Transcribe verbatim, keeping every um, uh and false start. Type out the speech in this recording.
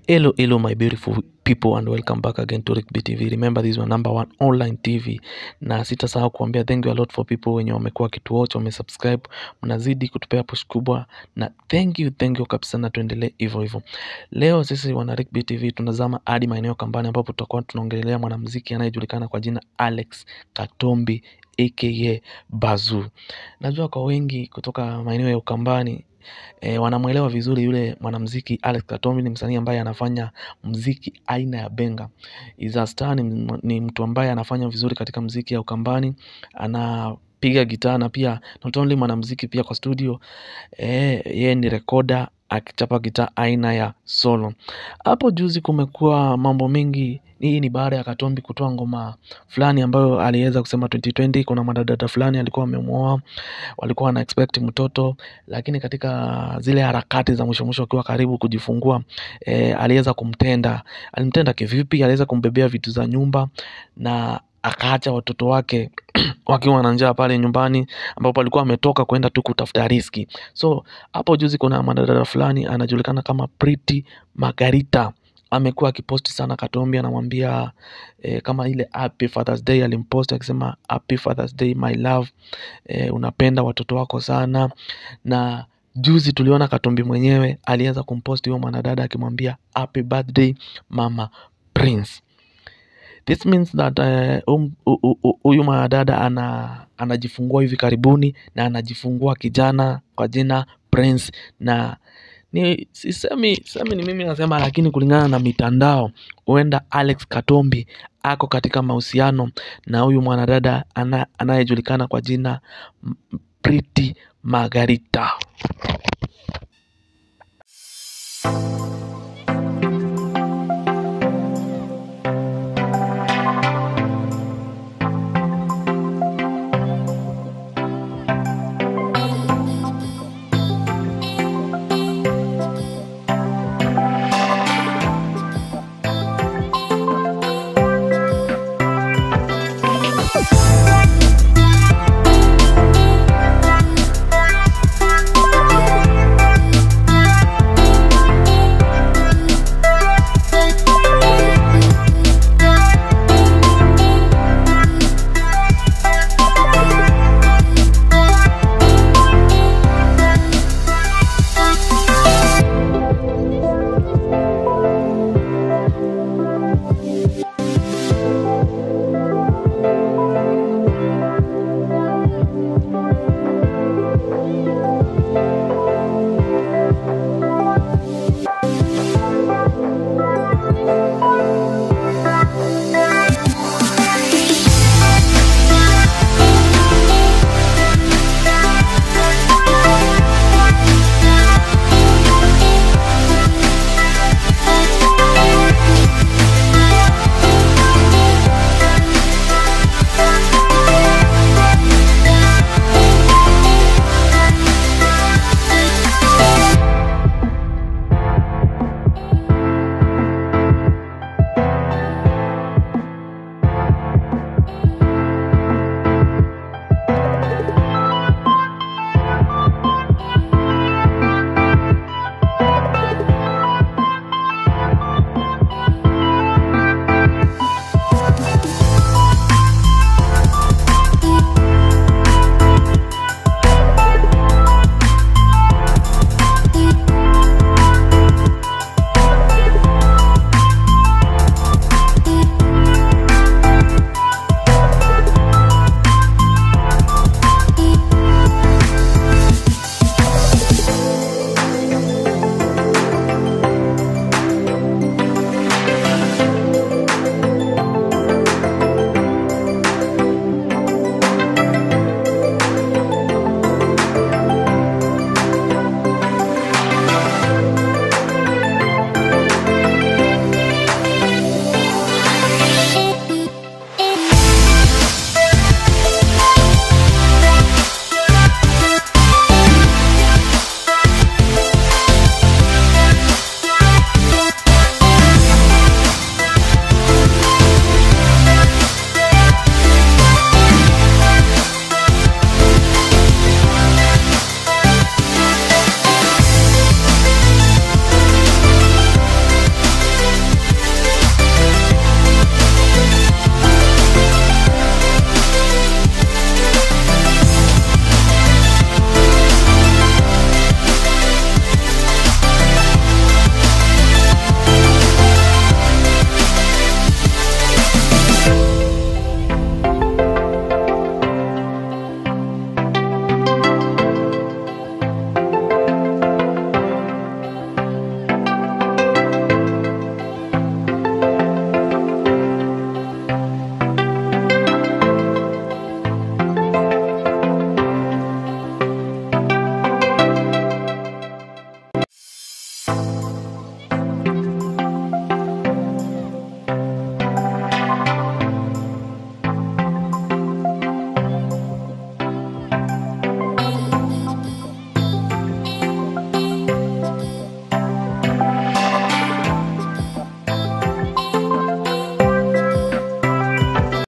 Hello, hello, my beautiful people, and welcome back again to Rick B T V. Remember, this is my number one online T V. Na sitasahau kuambia thank you a lot for people wenye wamekuwa kituwatch, wamesubscribe, mnazidi kutupea push kubwa, na thank you, thank you kabisa, na tuendelee hivyo hivyo. Leo sisi wana Rick B T V tunazama hadi maeneo Kambani, ambapo tutakuwa tunaongelea mwanamuziki anayejulikana kwa jina Alex Katombi aka Bazu. Najua kwa wengi kutoka maeneo ya Ukambani E, wanamuelewa vizuri yule mwanamuziki Alex Katombi. Ni msanii ambaye anafanya muziki aina ya benga. Is a star, ni, ni mtu ambaye anafanya vizuri katika muziki ya Ukambani. Anapiga gitaa na pia not only mwanamuziki, pia kwa studio eh yeye ni recorder akichapa gitaa aina ya solo. Hapo juzi kumekuwa mambo mengi. Hii ni baada ya Katombi kutoa ngoma fulani ambayo aliweza kusema twenty twenty kuna madada fulani alikuwa amemuoa, walikuwa wana expect mtoto, lakini katika zile harakati za mwisho mwisho akiwa karibu kujifungua e, aliweza kumtenda. Alimtenda kivipi? Aliweza kumbebea vitu za nyumba na akaacha watoto wake wakiwa na njaa pale nyumbani, ambapo alikuwa ametoka kwenda tu kutafuta riski. So hapo juzi kuna madada fulani anajulikana kama Pretty Margarita amekuwa akiposti sana Katombi, anamwambia e, kama ile happy Father's Day alimpost akisema happy Father's Day my love, e, unapenda watoto wako sana. Na juzi tuliona Katombi mwenyewe alianza kumposti huyo mwanadada akimwambia happy birthday mama Prince. This means that huyu uh, mwanadada ana anajifungua hivi karibuni, na anajifungua kijana kwa jina Prince. Na ni sisemi semi ni mimi nasema, lakini kulingana na mitandao huenda Alex Katombi ako katika mahusiano na huyu mwanadada anayejulikana kwa jina Pretty Margarita.